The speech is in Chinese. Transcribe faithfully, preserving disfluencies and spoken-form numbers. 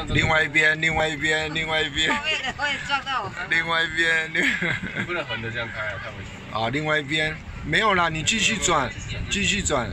另外一边，另外一边，另外一边。 后面的会撞到我们。 另外一边，另。 你不能横着这样开啊，太危险了。 啊，另外一边没有啦，你继续转，继续转。